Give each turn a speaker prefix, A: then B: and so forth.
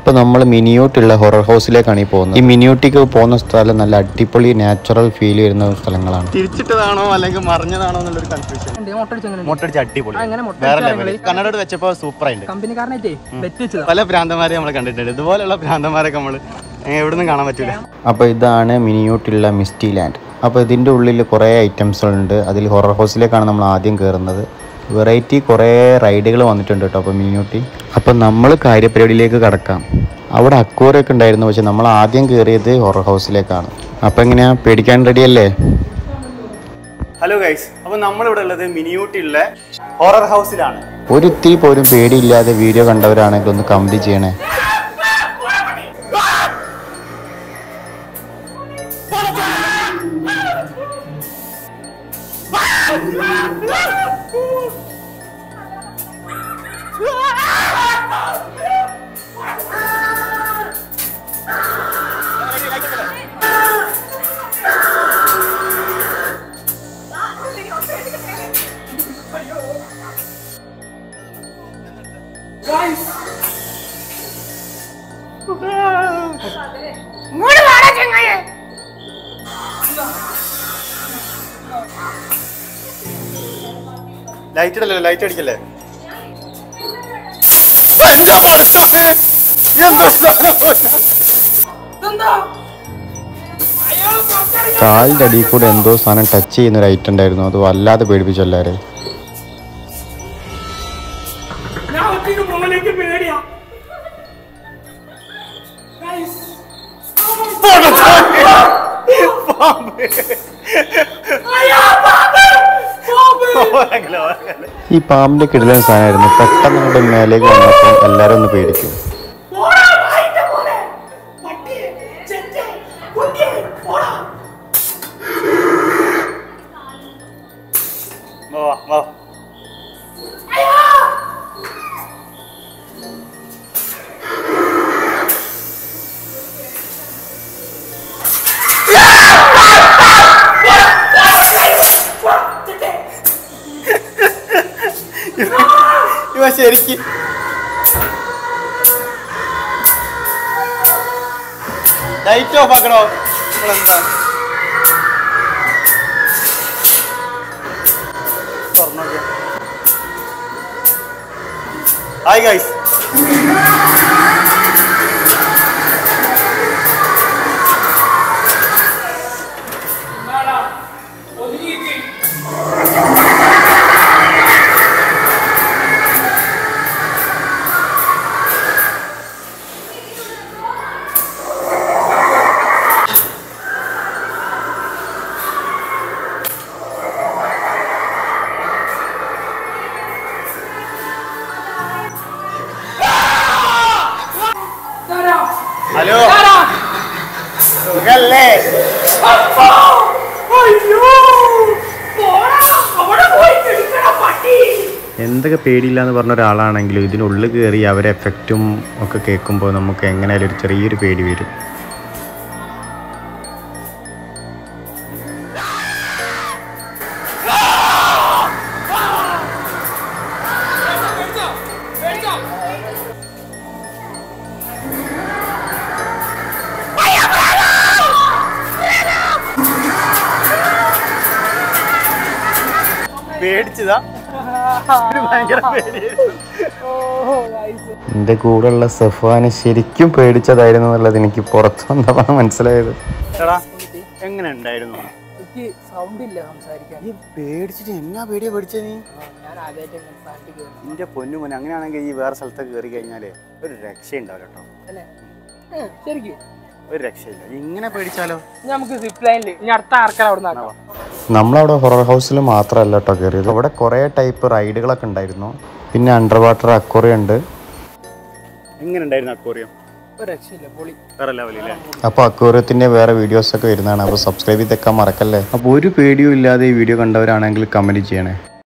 A: അപ്പോൾ നമ്മൾ മിനിയൂട്ടിലുള്ള ഹൊറർ ഹൗസിലേക്കാണ് ഈ പോകുന്നത്. ഈ മിനിയൂട്ടിക്ക് പോകുന്ന സ്ഥലം നല്ല അടിപൊളി നാച്ചുറൽ ഫീൽ വരുന്ന സ്ഥലങ്ങളാണ്. തിരിച്ചിട്ടതാണോ അല്ലെങ്കിൽ മറിഞ്ഞതാണോ എന്നുള്ളൊരു കൺഫ്യൂഷൻ. മൊട്ടടിച്ച് അടിപൊളി കണ്ണടോട് വെച്ചപ്പോൾ സൂപ്പറായിട്ട് പല ഭ്രാന്തന്മാരെ നമ്മൾ കണ്ടിട്ടുണ്ട്. ഇതുപോലെയുള്ള ഭ്രാന്തന്മാരൊക്കെ നമ്മൾ എവിടുന്നും കാണാൻ പറ്റില്ല. അപ്പോൾ ഇതാണ് മിനിയൂട്ടിലുള്ള മിസ്റ്റി ലാൻഡ്. അപ്പോൾ ഇതിൻ്റെ ഉള്ളിൽ കുറേ ഐറ്റംസുകളുണ്ട്. അതിൽ ഹൊറർ ഹൗസിലേക്കാണ് നമ്മൾ ആദ്യം കയറുന്നത്. വെറൈറ്റി കുറേ റൈഡുകൾ വന്നിട്ടുണ്ട് കേട്ടോ. അപ്പോൾ മിനിയൂട്ടി അപ്പം നമ്മൾ കാര്യപരിപാടിയിലേക്ക് കടക്കാം. അവിടെ അക്വേറിയം ഒക്കെ ഉണ്ടായിരുന്നു, പക്ഷെ നമ്മൾ ആദ്യം കയറിയത് ഹൊറർ ഹൗസിലേക്കാണ്. അപ്പം എങ്ങനെയാ, പേടിക്കാൻ റെഡിയല്ലേ?
B: ഹലോ ഗൈസ്, അപ്പോൾ നമ്മളിവിടെ ഉള്ളത് മിനിയൂട്ടിയുള്ള ഹൊറർ ഹൗസിലാണ്.
A: ഒരിത്തിരി പോലും പേടിയില്ലാതെ വീഡിയോ കണ്ടവരാണെങ്കിൽ ഒന്ന് കമൻറ്റ് ചെയ്യണേ.
B: ലൈറ്റ് ഇടല്ലേ, ലൈറ്റ് അടിക്കല്ലേ?
A: കാലിൻ്റെ അടിയിൽ കൂടെ എന്തോ സാധനം ടച്ച് ചെയ്യുന്നൊരു ഐറ്റം ഉണ്ടായിരുന്നു. അത് വല്ലാതെ പേടിപ്പിച്ചു എല്ലാവരെയും. ഈ പാമ്പിന്റെ കിടിലൻ സാധനമായിരുന്നു. പെട്ടെന്ന് നമ്മുടെ മേലേക്ക് വന്നപ്പോൾ എല്ലാരും ഒന്ന് പേടിക്കും.
B: ഇവ ശരിക്ക് ലൈറ്റ് ഓഫ് ആക്കണോ? എന്താ ഹായ് ഗൈസ്, ഹലോ സുഖല്ലേ?
A: എന്തൊക്കെ പേടിയില്ല എന്ന് പറഞ്ഞ ഒരാളാണെങ്കിലും ഇതിനുള്ളിൽ കയറി അവരെ എഫക്റ്റും ഒക്കെ കേൾക്കുമ്പോൾ നമുക്ക് എങ്ങനെയായാലും ഒരു ചെറിയൊരു പേടി വരും.
B: പേടിച്ചതാ, ഭയങ്കര പേടിയായിരുന്നു.
A: എൻ്റെ കൂടെയുള്ള സഫാന് ശരിക്കും പേടിച്ചതായിരുന്നു എന്നുള്ളത് എനിക്ക് പുറത്തു വന്നപ്പോൾ മനസ്സിലായത്.
B: എങ്ങനെ ഉണ്ടായിരുന്നു? പേടിച്ചിട്ട് എന്നാ പേടിയാ പേടിച്ചത് നീ? നിന്റെ പൊന്നു മോനെ, അങ്ങനെയാണെങ്കിൽ ഈ വേറെ സ്ഥലത്തൊക്കെ കയറി കഴിഞ്ഞാല് ഒരു രക്ഷ ഉണ്ടാവില്ല കേട്ടോ. ഒരു രക്ഷയില്ല. ഇങ്ങനെ പേടിച്ചാലോ?
A: നമ്മളവിടെ ഹൊറർ ഹൗസിൽ മാത്രമല്ല കേട്ടോ കയറിയത്. അവിടെ കുറേ ടൈപ്പ് റൈഡുകളൊക്കെ ഉണ്ടായിരുന്നു. പിന്നെ അണ്ടർ വാട്ടർ അക്വേറിയം ഉണ്ട്.
B: എങ്ങനെ ഉണ്ടായിരുന്നു അക്വേറിയം?
A: അപ്പോൾ അക്വേറിയത്തിന്റെ വേറെ വീഡിയോസ് ഒക്കെ വരുന്നതാണ്. അപ്പോൾ സബ്സ്ക്രൈബ് ചെയ്തേക്കാൻ മറക്കല്ലേ. അപ്പോൾ ഒരു പേടിയും ഇല്ലാതെ ഈ വീഡിയോ കണ്ടവരാണെങ്കിൽ കമന്റ് ചെയ്യണേ.